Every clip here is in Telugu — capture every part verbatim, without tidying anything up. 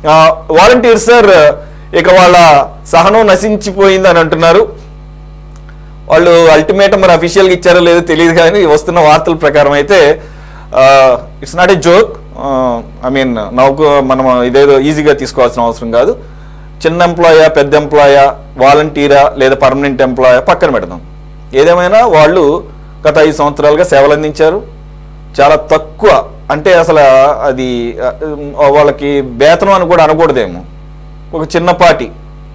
వాలంటీర్ సార్ ఇక వాళ్ళ సహనం నశించిపోయింది అని అంటున్నారు. వాళ్ళు అల్టిమేటం మరి అఫీషియల్గా ఇచ్చారో లేదో తెలియదు, కానీ వస్తున్న వార్తల ప్రకారం అయితే it's not a joke. I mean నాకు మనం ఇదేదో ఈజీగా తీసుకోవాల్సిన అవసరం కాదు. చిన్న ఎంప్లాయా, పెద్ద ఎంప్లాయా, వాలంటీరా లేదా పర్మనెంట్ ఎంప్లాయా పక్కన పెడదాం. ఏదేమైనా వాళ్ళు గత ఐదు సంవత్సరాలుగా సేవలు అందించారు. చాలా తక్కువ, అంటే అసలు అది వాళ్ళకి వేతనం అని కూడా అనకూడదేమో, ఒక చిన్నపాటి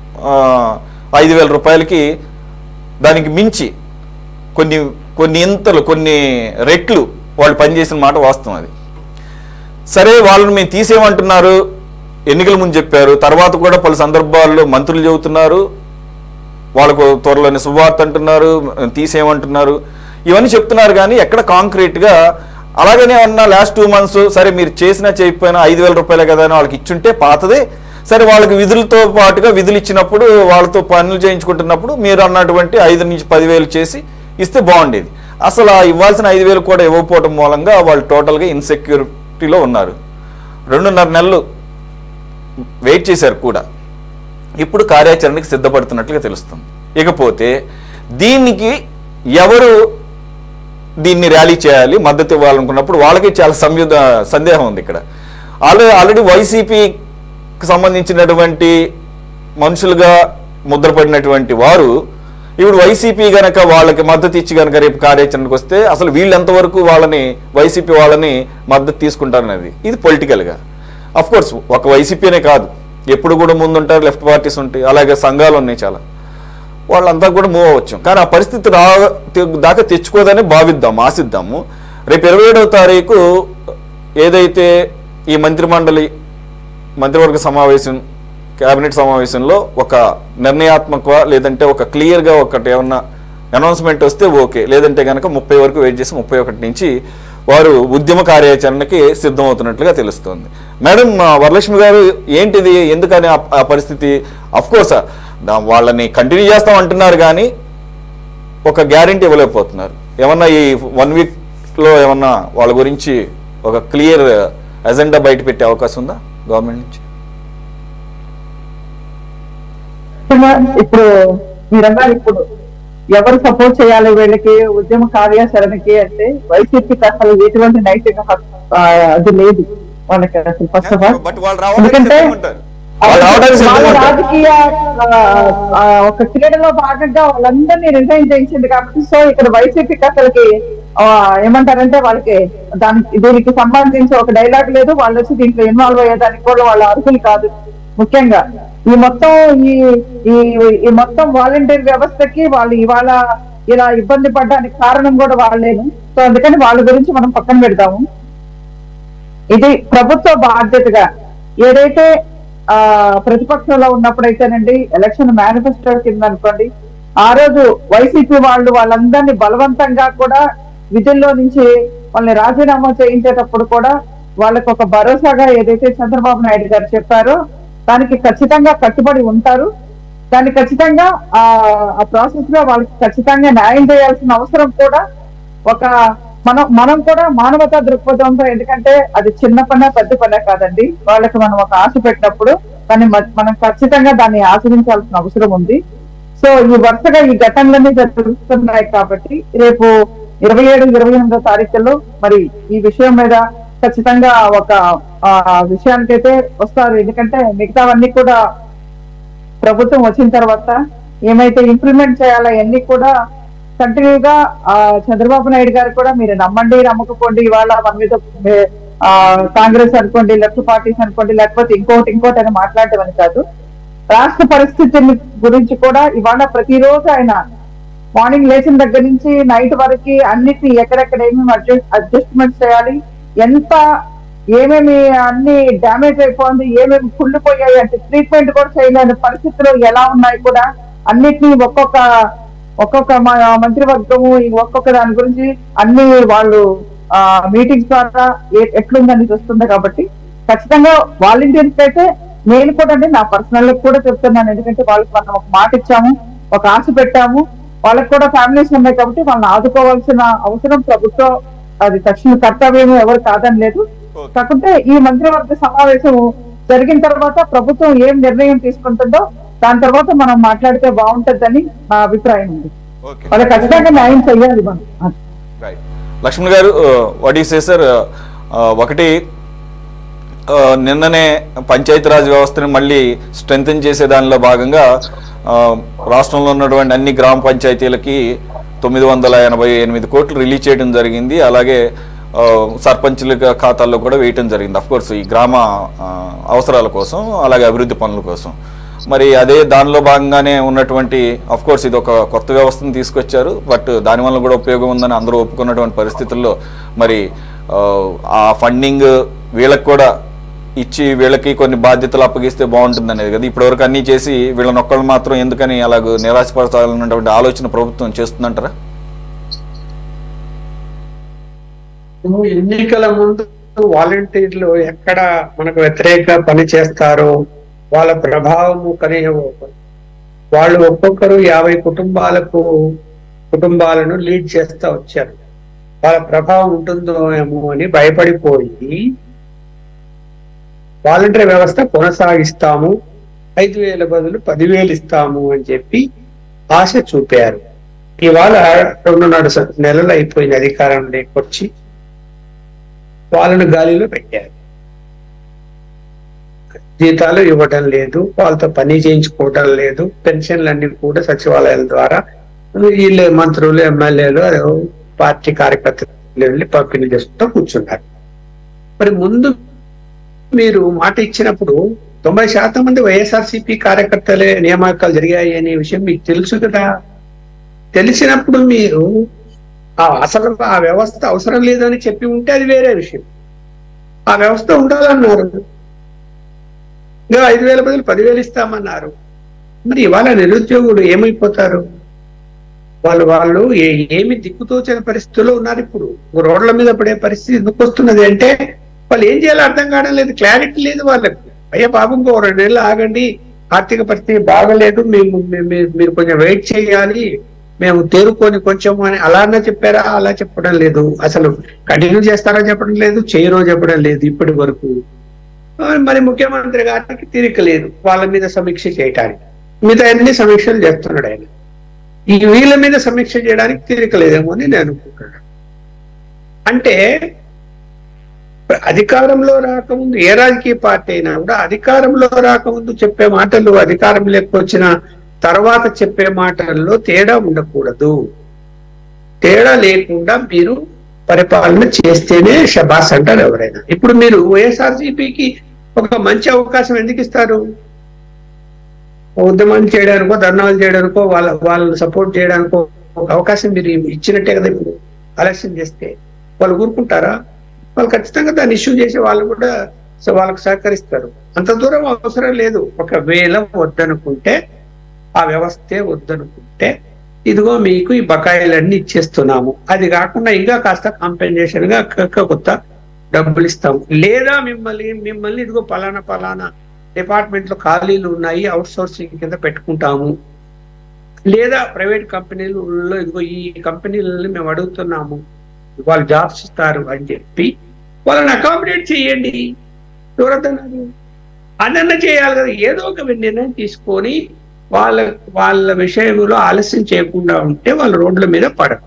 ఐదు వేల రూపాయలకి దానికి మించి కొన్ని కొన్ని ఇంతలు కొన్ని రెట్లు వాళ్ళు పనిచేసిన మాట వాస్తవం. అది సరే, వాళ్ళని మేము తీసేయమంటున్నారు, ఎన్నికల ముందు చెప్పారు, తర్వాత కూడా పలు సందర్భాల్లో మంత్రులు చెబుతున్నారు, వాళ్ళకు త్వరలోని శుభవార్త అంటున్నారు, తీసేయమంటున్నారు, ఇవన్నీ చెప్తున్నారు. కానీ ఎక్కడ కాంక్రీట్గా అలాగనే అన్న లాస్ట్ టూ మంత్స్ సరే మీరు చేసినా చేయకపోయినా ఐదు వేల రూపాయలే కదా అని వాళ్ళకి ఇచ్చుంటే పాతదే. సరే, వాళ్ళకి విధులతో పాటుగా విధులు ఇచ్చినప్పుడు వాళ్ళతో పనులు చేయించుకుంటున్నప్పుడు మీరు అన్నటువంటి ఐదు నుంచి పదివేలు చేసి ఇస్తే బాగుండేది. అసలు ఇవ్వాల్సిన ఐదు వేలు కూడా ఇవ్వకపోవడం మూలంగా వాళ్ళు టోటల్గా ఇన్సెక్యూరిటీలో ఉన్నారు. రెండున్నర నెలలు వెయిట్ చేశారు కూడా. ఇప్పుడు కార్యాచరణకి సిద్ధపడుతున్నట్లుగా తెలుస్తుంది. ఇకపోతే దీనికి ఎవరు దీన్ని ర్యాలీ చేయాలి, మద్దతు ఇవ్వాలనుకున్నప్పుడు వాళ్ళకి చాలా సంయుధ సందేహం ఉంది. ఇక్కడ ఆల్రెడీ ఆల్రెడీ వైసీపీకి సంబంధించినటువంటి మనుషులుగా ముద్రపడినటువంటి వారు ఇప్పుడు వైసీపీ గనక వాళ్ళకి మద్దతు ఇచ్చి కనుక రేపు కార్యాచరణకు వస్తే అసలు వీళ్ళు ఎంతవరకు వాళ్ళని వైసీపీ వాళ్ళని మద్దతు తీసుకుంటారనేది ఇది పొలిటికల్గా. అఫ్కోర్స్ ఒక వైసీపీనే కాదు, ఎప్పుడు కూడా ముందుంటారు, లెఫ్ట్ పార్టీస్ ఉంటాయి, అలాగే సంఘాలు ఉన్నాయి చాలా, వాళ్ళంతా కూడా మూవ్ అవ్వచ్చు. కానీ ఆ పరిస్థితి రా దాకా తెచ్చుకోదని భావిద్దాం, ఆశిద్దాము. రేపు ఇరవై ఏడవ తారీఖు ఏదైతే ఈ మంత్రిమండలి మంత్రివర్గ సమావేశం, కేబినెట్ సమావేశంలో ఒక నిర్ణయాత్మక లేదంటే ఒక క్లియర్గా ఒకటి ఏమన్నా అనౌన్స్మెంట్ వస్తే ఓకే, లేదంటే కనుక ముప్పై వరకు వెయిట్ చేసి ముప్పై ఒకటి నుంచి వారు ఉద్యమ కార్యాచరణకి సిద్ధమవుతున్నట్లుగా తెలుస్తుంది. మేడం వరలక్ష్మి గారు, ఏంటిది, ఎందుకని ఆ పరిస్థితి? అఫ్కోర్స్ వాళ్ళని కంటిన్యూ చేస్తాం అంటున్నారు, కానీ ఒక గ్యారంటీ ఇవ్వలేకపోతున్నారు. ఏమన్నా ఈ వన్ వీక్లో ఏమన్నా వాళ్ళ గురించి ఒక క్లియర్ ఎజెండా బయట పెట్టే అవకాశం ఉందా గవర్నమెంట్ నుంచి? ఇప్పుడు మీరన్నా ఇప్పుడు ఎవరు సపోర్ట్ చేయాలి వీళ్ళకి ఉద్యమ కార్యాచరణకి అంటే వైసీపీకి అసలు ఎటువంటి నైతిక అది లేదు వాళ్ళకి అసలు. ఫస్ట్ ఆఫ్ ఆల్ ఎందుకంటే వాళ్ళ రాజకీయ ఒక క్రీడలో భాగంగా వాళ్ళందరినీ రిజైన్ చేయించింది కాబట్టి, సో ఇక్కడ వైసీపీకి అసలుకి ఏమంటారంటే వాళ్ళకి దానికి దీనికి సంబంధించి ఒక డైలాగ్ లేదు, వాళ్ళు వచ్చి దీంట్లో ఇన్వాల్వ్ అయ్యేదానికి కూడా వాళ్ళ అర్హులు కాదు. ముఖ్యంగా ఈ మొత్తం ఈ ఈ మొత్తం వాలంటీర్ వ్యవస్థకి వాళ్ళు ఇవాళ ఇలా ఇబ్బంది పడడానికి కారణం కూడా వాళ్ళేను. సో అందుకని వాళ్ళ గురించి మనం పక్కన పెడతాము. ఇది ప్రభుత్వ బాధ్యతగా ఏదైతే ఆ ప్రతిపక్షంలో ఉన్నప్పుడైతేనండి ఎలక్షన్ మేనిఫెస్టో కింద అనుకోండి, ఆ రోజు వైసీపీ వాళ్ళు వాళ్ళందరినీ బలవంతంగా కూడా విధుల్లో నుంచి వాళ్ళని రాజీనామా చేయించేటప్పుడు కూడా వాళ్ళకు ఒక భరోసాగా ఏదైతే చంద్రబాబు నాయుడు గారు చెప్పారో దానికి ఖచ్చితంగా కట్టుబడి ఉంటారు. దాన్ని ఖచ్చితంగా ఆ ప్రాసెస్ లో వాళ్ళకి ఖచ్చితంగా న్యాయం చేయాల్సిన అవసరం కూడా ఒక మనం మనం కూడా మానవతా దృక్పథంతో, ఎందుకంటే అది చిన్న పనే పెద్ద పనే కాదండి, వాళ్ళకి మనం ఒక ఆశ పెట్టినప్పుడు దాన్ని మనం ఖచ్చితంగా దాన్ని ఆచరించాల్సిన అవసరం ఉంది. సో ఈ వరుసగా ఈ ఘటనలన్నీ జరుగుతున్నాయి కాబట్టి రేపు ఇరవై ఏడు ఇరవై ఎనిమిదో తారీఖుల్లో మరి ఈ విషయం మీద ఖచ్చితంగా ఒక ఆ విషయానికైతే వస్తారు. ఎందుకంటే మిగతావన్నీ కూడా ప్రభుత్వం వచ్చిన తర్వాత ఏమైతే ఇంప్లిమెంట్ చేయాలో అన్ని కూడా కంటిన్యూగా ఆ చంద్రబాబు నాయుడు గారు కూడా మీరు నమ్మండి నమ్మకపోండి, ఇవాళ మన మీద ఆ కాంగ్రెస్ అనుకోండి, లెఫ్ట్ పార్టీస్ అనుకోండి, లేకపోతే ఇంకోటి ఇంకోటి అని మాట్లాడటం అని కాదు, రాష్ట్ర పరిస్థితి గురించి కూడా ఇవాళ ప్రతిరోజు ఆయన మార్నింగ్ లేచిన దగ్గర నుంచి నైట్ వరకు అన్నిటిని ఎక్కడెక్కడ ఏమేమి అడ్జస్ట్ అడ్జస్ట్మెంట్ చేయాలి, ఎంత ఏమేమి అన్ని డ్యామేజ్ అయిపోయింది, ఏమేమి కుళ్ళిపోయాయి అంటే ట్రీట్మెంట్ కూడా చేయలేని పరిస్థితులు ఎలా ఉన్నాయి కూడా అన్నిటినీ ఒక్కొక్క ఒక్కొక్క మంత్రివర్గము ఒక్కొక్క దాని గురించి అన్ని వాళ్ళు ఆ మీటింగ్స్ ద్వారా ఎట్లుందని చూస్తుంది. కాబట్టి ఖచ్చితంగా వాలంటీర్స్ అయితే నేను కూడా అండి నా పర్సనల్ కూడా చెప్తున్నాను, ఎందుకంటే వాళ్ళకి మనం ఒక మాట ఇచ్చాము, ఒక ఆశ పెట్టాము, వాళ్ళకి కూడా ఫ్యామిలీస్ ఉన్నాయి కాబట్టి వాళ్ళని ఆదుకోవాల్సిన అవసరం ప్రభుత్వం అది తక్షణ కర్తవ్యం ఎవరు కాదని లేదు. కాకుంటే ఈ మంత్రివర్గ సమావేశం జరిగిన తర్వాత ప్రభుత్వం ఏం నిర్ణయం తీసుకుంటుందో దాని తర్వాత మనం మాట్లాడితే బాగుంటుందని నా అభిప్రాయం ఉంది. వాళ్ళకి ఖచ్చితంగా న్యాయం చేయాలి మనం. లక్ష్మణ్ గారు, వాట్ యు సే సార్? ఒకటి, నిన్ననే పంచాయతీరాజ్ వ్యవస్థని మళ్ళీ స్ట్రెంథెన్ చేసే దానిలో భాగంగా రాష్ట్రంలో ఉన్నటువంటి అన్ని గ్రామ పంచాయతీలకి తొమ్మిది వందల ఎనభై ఎనిమిది కోట్లు రిలీజ్ చేయడం జరిగింది. అలాగే సర్పంచుల ఖాతాల్లో కూడా వేయటం జరిగింది, అఫ్కోర్స్ ఈ గ్రామ అవసరాల కోసం, అలాగే అభివృద్ధి పనుల కోసం. మరి అదే దానిలో భాగంగానే ఉన్నటువంటి, అఫ్కోర్స్ ఇది ఒక కొత్త వ్యవస్థను తీసుకొచ్చారు, బట్ దానివల్ల కూడా ఉపయోగం ఉందని అందరూ ఒప్పుకున్నటువంటి పరిస్థితుల్లో మరి ఆ ఫండింగ్ వీళ్ళకి కూడా ఇచ్చి వీళ్ళకి కొన్ని బాధ్యతలు అప్పగిస్తే బాగుంటుంది అనేది కదా. ఇప్పటివరకు అన్నీ చేసి వీళ్ళ నొక్కలు మాత్రం ఎందుకని అలాగ నిరాశపరచాలన్నటువంటి ఆలోచన ప్రభుత్వం చేస్తుందంటారా? ఎన్నికల ముందు వాలంటీర్లు ఎక్కడ మనకు వ్యతిరేక పని చేస్తారో వాళ్ళ ప్రభావము కనే వాళ్ళు ఒక్కొక్కరు యాభై కుటుంబాలకు కుటుంబాలను లీడ్ చేస్తా వచ్చారు. వాళ్ళ ప్రభావం ఉంటుందో ఏమో అని భయపడిపోయి వాలంటీర్ వ్యవస్థ కొనసాగిస్తాము, ఐదు వేల బదులు పదివేలు ఇస్తాము అని చెప్పి ఆశ చూపారు. ఇవాళ రెండున్నర నెలలు అయిపోయిన అధికారంలోకి వచ్చి వాళ్ళను గాలిలో పెట్టారు. జీతాలు ఇవ్వడం లేదు, వాళ్ళతో పని చేయించుకోవటం లేదు, పెన్షన్లన్నీ కూడా సచివాలయాల ద్వారా వీళ్ళే మంత్రులు ఎమ్మెల్యేలు పార్టీ కార్యకర్తలు వెళ్ళి పంపిణీ చేస్తూ కూర్చున్నారు. మరి ముందు మీరు మాట ఇచ్చినప్పుడు తొంభై శాతం మంది వైఎస్ఆర్సీపీ కార్యకర్తలే నియామకాలు జరిగాయి అనే విషయం మీకు తెలుసు కదా. తెలిసినప్పుడు మీరు ఆ అసలు ఆ వ్యవస్థ అవసరం లేదని చెప్పి ఉంటే అది వేరే విషయం. ఆ వ్యవస్థ ఉండాలన్నారు, ఇంకా ఐదు వేల బదులు పదివేలు ఇస్తామన్నారు. మరి ఇవాళ నిరుద్యోగులు ఏమైపోతారు? వాళ్ళు వాళ్ళు ఏమి దిక్కుతోచని పరిస్థితుల్లో ఉన్నారు. ఇప్పుడు రోడ్ల మీద పడే పరిస్థితి ఎందుకు వస్తున్నది అంటే వాళ్ళు ఏం చేయాలో అర్థం కావడం లేదు, క్లారిటీ లేదు వాళ్ళకి. అయ్యా బాబు ఇంకో రెండు నెలలు ఆగండి, ఆర్థిక పరిస్థితి బాగలేదు, మేము మీరు కొంచెం వెయిట్ చేయాలి, మేము తేరుకొని కొంచెం అని అలా అన్నా చెప్పారా? అలా చెప్పడం లేదు. అసలు కంటిన్యూ చేస్తారో చెప్పడం లేదు, చేయరో చెప్పడం లేదు ఇప్పటి వరకు. మరి ముఖ్యమంత్రి గారికి తీరిక లేదు వాళ్ళ మీద సమీక్ష చేయటానికి. మిగతా అన్ని సమీక్షలు చేస్తున్నాడు ఆయన. ఈ వీళ్ళ మీద సమీక్ష చేయడానికి తీరిక లేదేమో అని నేను అనుకుంటున్నాను. అంటే అధికారంలో రాకముందు ఏ రాజకీయ పార్టీ అయినా కూడా అధికారంలో రాకముందు చెప్పే మాటలు అధికారంలోకి వచ్చిన తర్వాత చెప్పే మాటల్లో తేడా ఉండకూడదు. తేడా లేకుండా మీరు పరిపాలన చేస్తేనే శబాస్ అంటారు ఎవరైనా. ఇప్పుడు మీరు వైఎస్ఆర్సీపీకి ఒక మంచి అవకాశం ఎందుకు ఇస్తారు? ఉద్యమాలు చేయడానికో ధర్నాలు చేయడానికో వాళ్ళ వాళ్ళని సపోర్ట్ చేయడానికో ఒక అవకాశం మీరు ఇచ్చినట్టే కదా. ఇప్పుడు ఆలస్యం చేస్తే వాళ్ళు ఊరుకుంటారా? వాళ్ళు ఖచ్చితంగా దాన్ని ఇష్యూ చేసి వాళ్ళు కూడా వాళ్ళకు సహకరిస్తారు. అంత దూరం అవసరం లేదు. ఒకవేళ వద్దనుకుంటే, ఆ వ్యవస్థే వద్దనుకుంటే ఇదిగో మీకు ఈ బకాయిలన్నీ ఇచ్చేస్తున్నాము, అది కాకుండా ఇంకా కాస్త కాంపెన్సేషన్ గా కొత్త డబ్బులు ఇస్తాము, లేదా మిమ్మల్ని మిమ్మల్ని ఇదిగో పలానా పలానా డిపార్ట్మెంట్ లో ఖాళీలు ఉన్నాయి అవుట్ సోర్సింగ్ కింద పెట్టుకుంటాము, లేదా ప్రైవేట్ కంపెనీలలో ఇదిగో ఈ కంపెనీలని మేము అడుగుతున్నాము వాళ్ళు జాబ్స్ ఇస్తారు అని చెప్పి వాళ్ళని అకామిడేట్ చేయండి. ఎవరద్దన్నారు? అదన్నా చేయాలి కదా. ఏదో ఒక నిర్ణయం తీసుకొని వాళ్ళ వాళ్ళ విషయంలో ఆలస్యం చేయకుండా ఉంటే వాళ్ళ రోడ్ల మీద పడరు.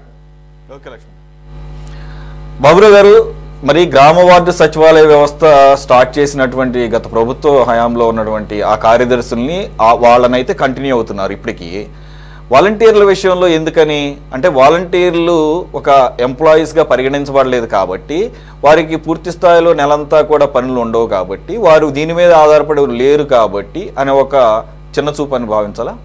బాబురావు గారు, మరి గ్రామ వార్డు సచివాలయ వ్యవస్థ స్టార్ట్ చేసినటువంటి గత ప్రభుత్వ హయాంలో ఉన్నటువంటి ఆ కార్యదర్శుల్ని వాళ్ళనైతే కంటిన్యూ అవుతున్నారు ఇప్పటికీ. వాలంటీర్ల విషయంలో ఎందుకని అంటే వాలంటీర్లు ఒక ఎంప్లాయీస్గా పరిగణించబడలేదు కాబట్టి, వారికి పూర్తి స్థాయిలో నెలంతా కూడా పనులు ఉండవు కాబట్టి, వారు దీని మీద ఆధారపడి లేరు కాబట్టి అనే ఒక చిన్న చూపు అని భావించాలా?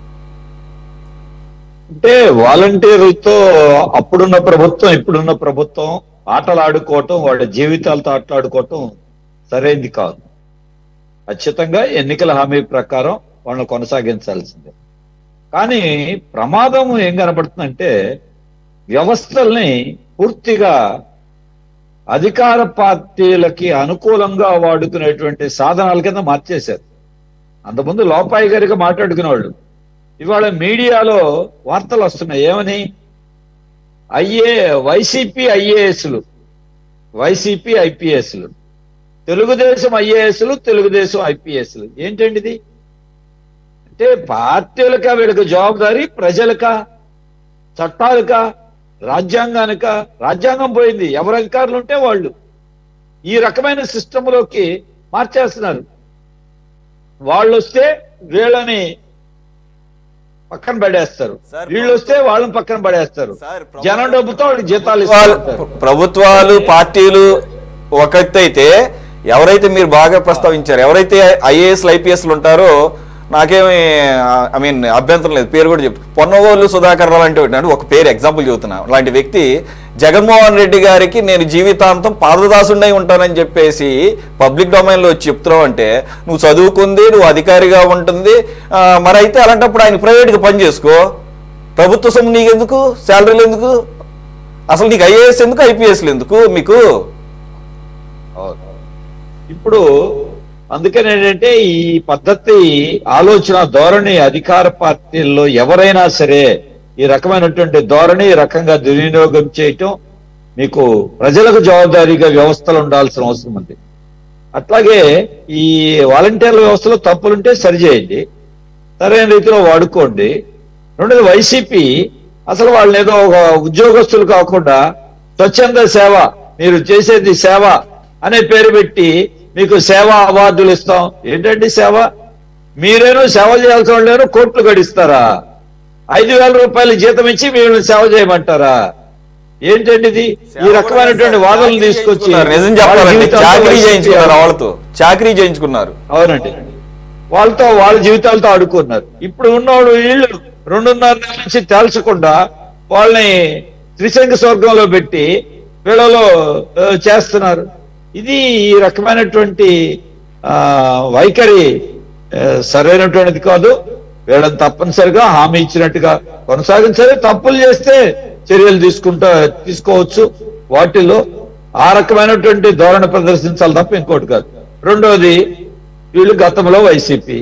అంటే వాలంటీర్లతో అప్పుడున్న ప్రభుత్వం ఇప్పుడున్న ప్రభుత్వం ఆటలు ఆడుకోవటం, వాళ్ళ జీవితాలతో ఆటలాడుకోవటం సరైనది కాదు. ఖచ్చితంగా ఎన్నికల హామీ ప్రకారం వాళ్ళని కొనసాగించాల్సిందే. కానీ ప్రమాదం ఏం కనబడుతుందంటే వ్యవస్థల్ని పూర్తిగా అధికార పార్టీలకి అనుకూలంగా వాడుకునేటువంటి సాధనాల కింద మార్చేశారు. అంతకుముందు లోపాయి గారిగా మాట్లాడుకునేవాళ్ళు, ఇవాళ మీడియాలో వార్తలు వస్తున్నాయి ఏమని, ఐఏ వైసీపీ ఐఏఎస్లు వైసీపీ ఐపీఎస్లు తెలుగుదేశం ఐఏఎస్లు, తెలుగుదేశం ఐపీఎస్లు. ఏంటండి ఇది? అంటే పార్టీలకా వీళ్ళకి జవాబుదారీ, ప్రజలకా, చట్టాలకా, రాజ్యాంగానిక? రాజ్యాంగం పోయింది, ఎవరు అధికారులు ఉంటే వాళ్ళు ఈ రకమైన సిస్టంలోకి మార్చేస్తున్నారు. వాళ్ళు వస్తే వీళ్ళని పక్కన పడేస్తారు, వీళ్ళు వస్తే వాళ్ళని పక్కన పడేస్తారు. జనం డబ్బుతో వాళ్ళకి జీతాలు ఇస్తారు. ప్రభుత్వాలు పార్టీలు ఒక ఎత్తు అయితే, ఎవరైతే మీరు బాగా ప్రస్తావించారు, ఎవరైతే ఐఏఎస్లు ఐపీఎస్లు ఉంటారో నాకేమి ఐ మీన్ అభ్యంతరం లేదు, పేరు కూడా చెప్తాను. పొన్నగోళ్ళు సుధాకర్ రావు అంటే అంటే ఒక పేరు ఎగ్జాంపుల్ చెబుతున్నా. అలాంటి వ్యక్తి జగన్మోహన్ రెడ్డి గారికి నేను జీవితాంతం పాదదాసుండై ఉంటానని చెప్పేసి పబ్లిక్ డొమైన్లో వచ్చి చెప్తున్నావు అంటే, నువ్వు చదువుకుంది, నువ్వు అధికారిగా ఉంటుంది, మరి అయితే అలాంటప్పుడు ఆయన ప్రైవేట్గా పని చేసుకో. ప్రభుత్వ సొమ్ము నీకు ఎందుకు? శాలరీలు ఎందుకు? అసలు నీకు ఐఏఎస్ ఎందుకు, ఐపీఎస్లు ఎందుకు మీకు? ఇప్పుడు అందుకని ఏంటంటే ఈ పద్ధతి, ఆలోచన ధోరణి అధికార పార్టీల్లో ఎవరైనా సరే ఈ రకమైనటువంటి ధోరణి, ఈ రకంగా దుర్వినియోగం చేయటం, మీకు ప్రజలకు జవాబుదారీగా వ్యవస్థలు ఉండాల్సిన అవసరం ఉంది. అట్లాగే ఈ వాలంటీర్ల వ్యవస్థలో తప్పులుంటే సరిచేయండి, సరైన రీతిలో వాడుకోండి. రెండోది వైసీపీ అసలు వాళ్ళని ఏదో ఒక ఉద్యోగస్తులు కాకుండా స్వచ్ఛంద సేవ, మీరు చేసేది సేవ అనే పేరు పెట్టి మీకు సేవా అవార్డులు ఇస్తాం. ఏంటండి సేవ? మీరేనో సేవ చేయాల్సిన వాళ్ళు కోట్లు గడిస్తారా? ఐదు వేల రూపాయలు జీతం ఇచ్చి వీళ్ళని సేవ చేయమంటారా? ఏంటండి ఇది? ఈ రకమైనటువంటి వాదనలు తీసుకొచ్చి నిజం చెప్పాలంటే చాకరీ చేయించుకున్నారు, వాళ్ళతో చాకరీ చేయించుకున్నారు. అవునండి, వాళ్ళతో వాళ్ళ జీవితాలతో ఆడుకున్నారు. ఇప్పుడు ఉన్నవాడు వీళ్ళు రెండున్నర నెలల నుంచి తేల్చకుండా వాళ్ళని త్రిశంక స్వర్గంలో పెట్టి వీళ్ళలో చేస్తున్నారు. ఇది ఈ రకమైనటువంటి ఆ వైఖరి సరైనటువంటిది కాదు. వీళ్ళని తప్పనిసరిగా హామీ ఇచ్చినట్టుగా కొనసాగించాలి. తప్పులు చేస్తే చర్యలు తీసుకుంటా తీసుకోవచ్చు. వాటిల్లో ఆ రకమైనటువంటి ధోరణి ప్రదర్శించాలి తప్ప ఇంకోటి కాదు. రెండోది, వీళ్ళు గతంలో వైసీపీ,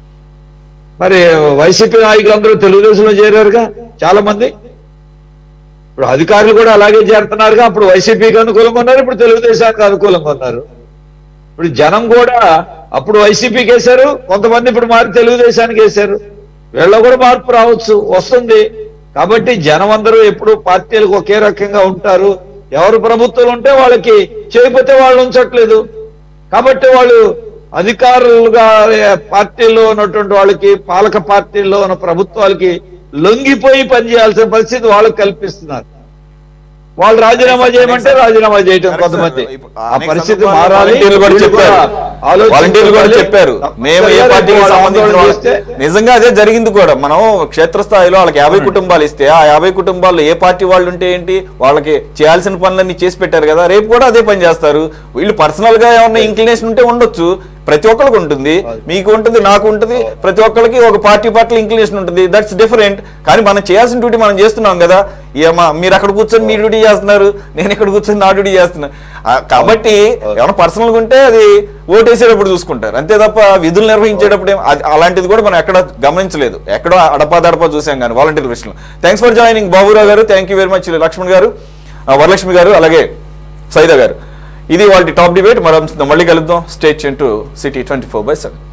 మరి వైసీపీ నాయకులందరూ తెలుగుదేశంలో చేరారుగా చాలా మంది. ఇప్పుడు అధికారులు కూడా అలాగే చేరుతున్నారుగా. అప్పుడు వైసీపీకి అనుకూలంగా ఉన్నారు, ఇప్పుడు తెలుగుదేశానికి అనుకూలంగా ఉన్నారు. ఇప్పుడు జనం కూడా అప్పుడు వైసీపీకి వేశారు, కొంతమంది ఇప్పుడు మారి తెలుగుదేశానికి వేశారు. వీళ్ళ కూడా మార్పు రావచ్చు, వస్తుంది. కాబట్టి జనం అందరూ ఎప్పుడు పార్టీలకు ఒకే రకంగా ఉంటారు. ఎవరు ప్రభుత్వాలు ఉంటే వాళ్ళకి చేయకపోతే వాళ్ళు ఉంచట్లేదు. కాబట్టి వాళ్ళు అధికారులుగా పార్టీలో ఉన్నటువంటి వాళ్ళకి, పాలక పార్టీల్లో ఉన్న ప్రభుత్వాలకి లొంగిపోయి పనిచేయాల్సిన పరిస్థితి వాళ్ళకి కల్పిస్తున్నారు. వాళ్ళు రాజీనామా చేయమంటే రాజీనామా చేయటం కొంతమంది. ఆ పరిస్థితి మారాలి. వాలంటీర్లు కూడా చెప్పారు, మేము ఏ పార్టీకి సంబంధించిన నిజంగా అదే జరిగింది కూడా. మనం క్షేత్రస్థాయిలో వాళ్ళకి యాభై కుటుంబాలు ఇస్తే ఆ యాభై కుటుంబాల్లో ఏ పార్టీ వాళ్ళు ఉంటే ఏంటి, వాళ్ళకి చేయాల్సిన పనులన్నీ చేసి పెట్టారు కదా. రేపు కూడా అదే పని చేస్తారు. వీళ్ళు పర్సనల్ గా ఏమన్నా ఇంక్లినేషన్ ఉంటే ఉండొచ్చు, ప్రతి ఒక్కరికి ఉంటుంది, మీకు ఉంటుంది, నాకు ఉంటుంది, ప్రతి ఒక్కరికి ఒక పార్టీ పట్ల ఇంక్లినేషన్ ఉంటుంది. That's different. కానీ మనం చేయాల్సిన డ్యూటీ మనం చేస్తున్నాం కదా. ఏమా మీరు అక్కడ కూర్చొని మీ డ్యూటీ చేస్తున్నారు, నేను ఇక్కడ కూర్చొని నా డ్యూటీ చేస్తున్నా. కాబట్టి ఏమైనా పర్సనల్గా ఉంటే అది ఓటేసేటప్పుడు చూసుకుంటారు అంతే తప్ప విధులు నిర్వహించేటప్పుడు అలాంటిది కూడా మనం ఎక్కడ గమనించలేదు. ఎక్కడో అడపాదడపా చూసాం కానీ వాలంటీర్ విషయంలో. Thanks for joining Baburao garu, thank you very much Lakshman garu, Varalakshmi గారు, అలాగే సైదా గారు. ఇది వాళ్ళ టాప్ డిబేట్. మనం మళ్ళీ కలుద్దాం. Stay tune to city twenty four by seven.